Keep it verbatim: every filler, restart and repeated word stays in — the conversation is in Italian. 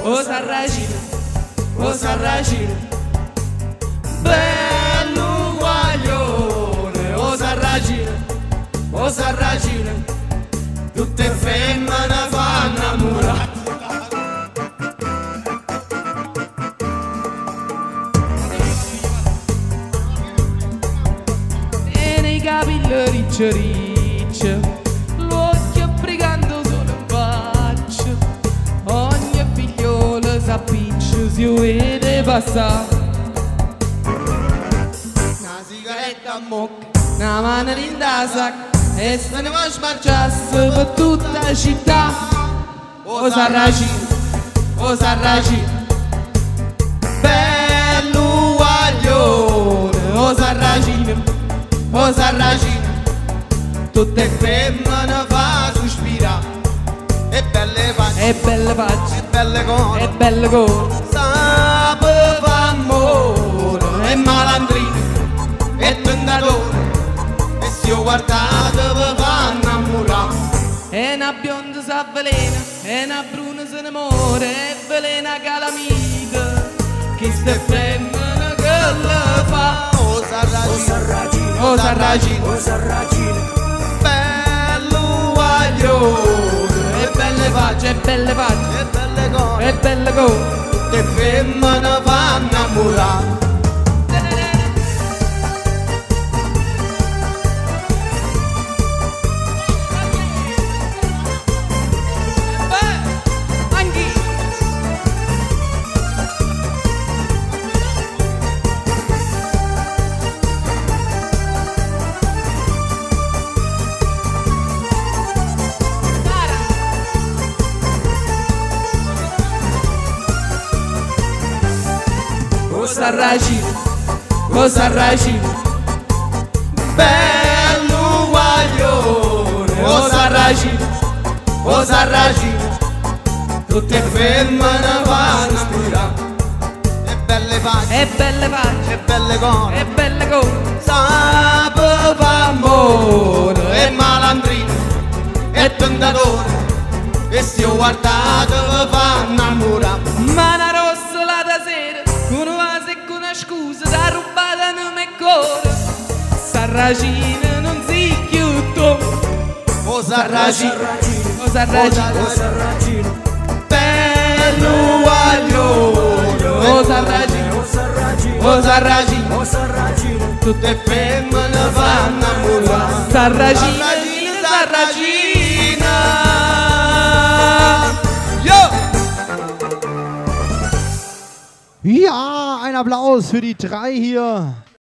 o Sarracino, o Sarracino, bello guaglione, o Sarracino, o Sarracino, tutte femmine fanno innamorare. E nei capelli ricci ricci, l'occhio brigando solo in faccia, ogni figliolo s'appiccia, si vede passare. Una sigaretta a mocca, una mano in da sacca, e se ne va a smarciarsi per tutta la città. O Sarracino, o Sarracino, bello guaglione, o Sarracino, o Sarracino, tutte femmine fa sospirare. E belle facce, e belle facce, e belle cose, e belle cose, sapeva amore, e malandrino, e tentatore, e se io guardate vi fa innamorare. E una bionda s'avvelena, e una bruna se ne muore, e velena che l'amica, chi ste femmine che le fa. O Sarracino, o Sarracino, o Sarracino, bello guaglione, e belle facce, e belle facce, e belle cose, e belle cose, tutte femmine fanno innamorare. O Sarracino, o Sarracino, bello guaglione, o Sarracino, o Sarracino, tutte femmine fanno innamorare. E belle facce, e belle facce, e belle cose, e belle cose, sapeva amore, e malandrino, e tentatore, e se io guardate vi fa innamorare. Mana rossa la da sera, uno va con una scusa da rubata non mi cuore. Sarracino non si chiude. O Sarracino, o Sarracino, o Sarracino, bello guaglione. O Sarracino, o Sarracino, o Sarracino, tutte femmine fanno innamorare. Sarracino, Sarracina. Ja, ein Applaus für die drei hier.